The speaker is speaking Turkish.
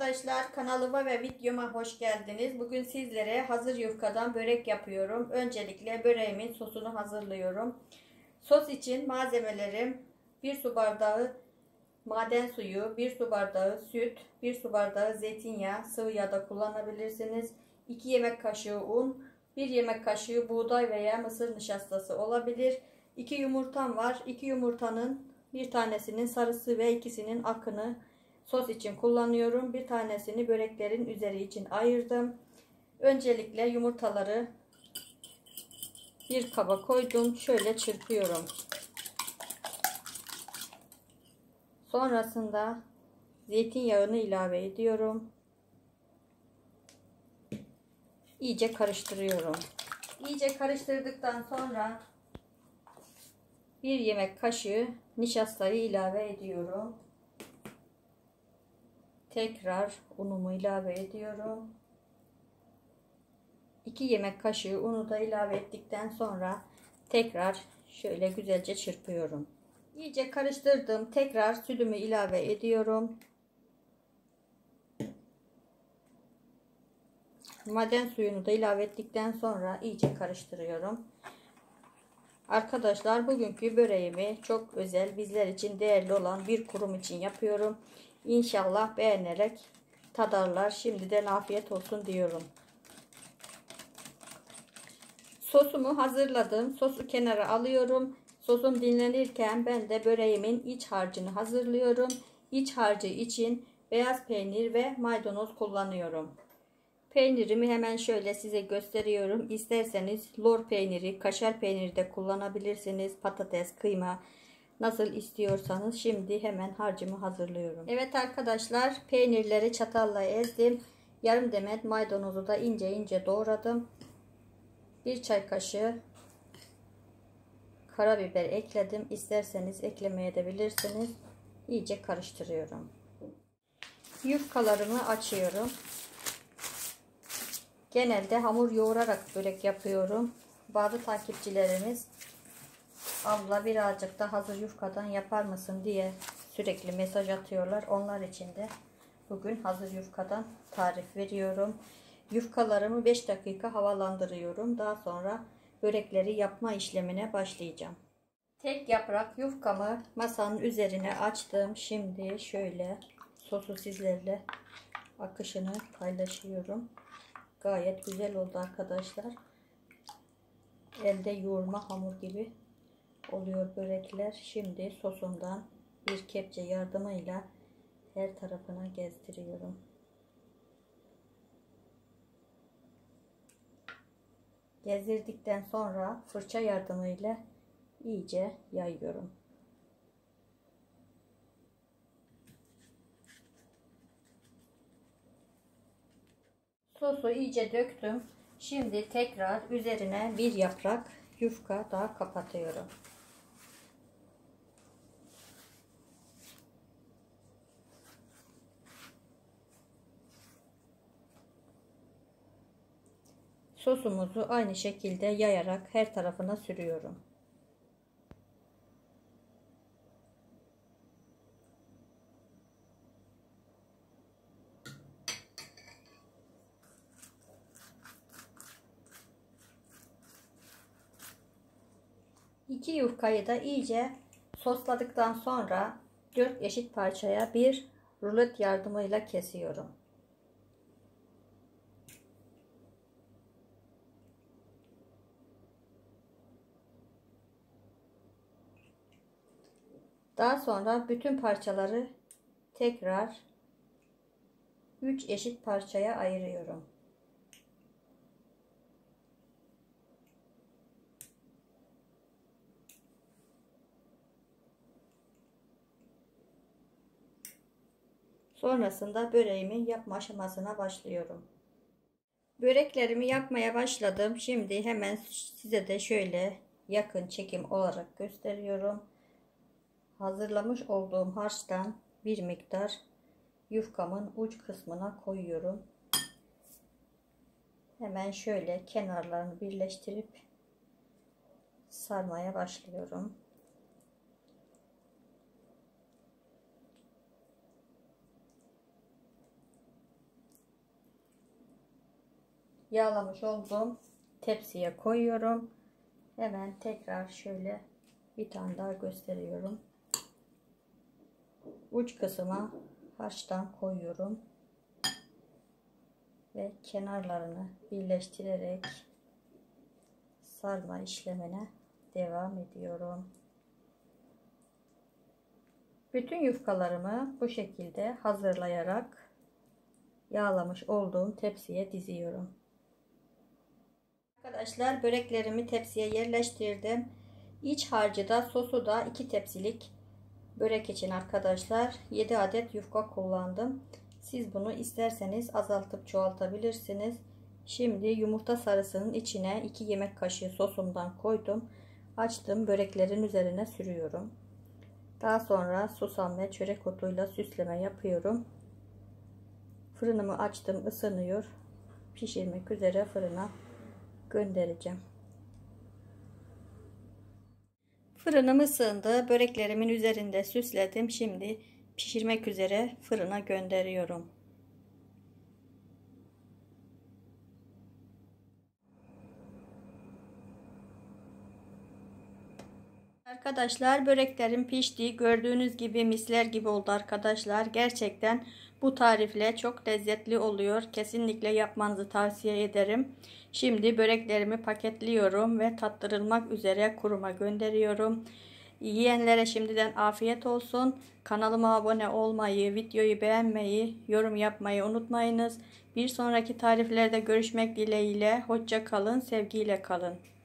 arkadaşlar, kanalıma ve videoma hoş geldiniz. Bugün sizlere hazır yufkadan börek yapıyorum. Öncelikle böreğimin sosunu hazırlıyorum. Sos için malzemelerim: 1 su bardağı maden suyu, 1 su bardağı süt, 1 su bardağı zeytinyağı, sıvı yağ da kullanabilirsiniz. 2 yemek kaşığı un, 1 yemek kaşığı buğday veya mısır nişastası olabilir. 2 yumurtam var. 2 yumurtanın bir tanesinin sarısı ve ikisinin akını sos için kullanıyorum. Bir tanesini böreklerin üzeri için ayırdım. Öncelikle yumurtaları bir kaba koydum. Şöyle çırpıyorum. Sonrasında zeytinyağını ilave ediyorum. İyice karıştırıyorum. İyice karıştırdıktan sonra 1 yemek kaşığı nişastayı ilave ediyorum. Tekrar unumu ilave ediyorum. 2 yemek kaşığı unu da ilave ettikten sonra tekrar şöyle güzelce çırpıyorum. İyice karıştırdım. Tekrar sütümü ilave ediyorum. Maden suyunu da ilave ettikten sonra iyice karıştırıyorum. Arkadaşlar, bugünkü böreğimi çok özel, bizler için değerli olan bir kurum için yapıyorum. İnşallah beğenerek tadarlar. Şimdiden afiyet olsun diyorum. Sosumu hazırladım. Sosu kenara alıyorum. Sosum dinlenirken ben de böreğimin iç harcını hazırlıyorum. İç harcı için beyaz peynir ve maydanoz kullanıyorum. Peynirimi hemen şöyle size gösteriyorum. İsterseniz lor peyniri, kaşar peyniri de kullanabilirsiniz. Patates, kıyma, nasıl istiyorsanız. Şimdi hemen harcımı hazırlıyorum. Evet arkadaşlar, peynirleri çatalla ezdim. Yarım demet maydanozu da ince ince doğradım. 1 çay kaşığı karabiber ekledim. İsterseniz eklemeye de bilirsiniz. İyice karıştırıyorum. Yufkalarımı açıyorum. Genelde hamur yoğurarak börek yapıyorum. Bazı takipçilerimiz abla birazcık da hazır yufkadan yapar mısın diye sürekli mesaj atıyorlar. Onlar için de bugün hazır yufkadan tarif veriyorum. Yufkalarımı 5 dakika havalandırıyorum. Daha sonra börekleri yapma işlemine başlayacağım. Tek yaprak yufkamı masanın üzerine açtım. Şimdi şöyle sosu sizlerle akışını paylaşıyorum. Gayet güzel oldu arkadaşlar. Elde yoğurma hamur gibi oluyor börekler. Şimdi sosundan bir kepçe yardımıyla her tarafına gezdiriyorum. Gezdirdikten sonra fırça yardımıyla iyice yayıyorum. Sosu iyice döktüm. Şimdi tekrar üzerine bir yaprak yufka daha kapatıyorum. Sosumuzu aynı şekilde yayarak her tarafına sürüyorum. İki yufkayı da iyice sosladıktan sonra 4 eşit parçaya bir rulet yardımıyla kesiyorum. Daha sonra bütün parçaları tekrar 3 eşit parçaya ayırıyorum. Sonrasında böreğimi yapma aşamasına başlıyorum. Böreklerimi yapmaya başladım. Şimdi hemen size de şöyle yakın çekim olarak gösteriyorum. Hazırlamış olduğum harçtan bir miktar yufkamın uç kısmına koyuyorum. Hemen şöyle kenarlarını birleştirip sarmaya başlıyorum. yağlamış olduğum tepsiye koyuyorum. Hemen tekrar şöyle bir tane daha gösteriyorum. Uç kısma harçtan koyuyorum ve kenarlarını birleştirerek sarma işlemine devam ediyorum. Bütün yufkalarımı bu şekilde hazırlayarak yağlamış olduğum tepsiye diziyorum. Arkadaşlar, böreklerimi tepsiye yerleştirdim. İç harcı da sosu da 2 tepsilik börek için arkadaşlar 7 adet yufka kullandım. Siz bunu isterseniz azaltıp çoğaltabilirsiniz. Şimdi yumurta sarısının içine 2 yemek kaşığı sosumdan koydum. Açtım, böreklerin üzerine sürüyorum. Daha sonra susam ve çörek otuyla süsleme yapıyorum. Fırınımı açtım, ısınıyor. Pişirmek üzere fırına göndereceğim. Fırınım ısındı. Böreklerimin üzerinde süsledim. Şimdi pişirmek üzere fırına gönderiyorum. Arkadaşlar, böreklerim pişti. Gördüğünüz gibi misler gibi oldu arkadaşlar. Gerçekten bu tarifle çok lezzetli oluyor. Kesinlikle yapmanızı tavsiye ederim. Şimdi böreklerimi paketliyorum ve tattırılmak üzere kuruma gönderiyorum. Yiyenlere şimdiden afiyet olsun. Kanalıma abone olmayı, videoyu beğenmeyi, yorum yapmayı unutmayınız. Bir sonraki tariflerde görüşmek dileğiyle. Hoşça kalın, sevgiyle kalın.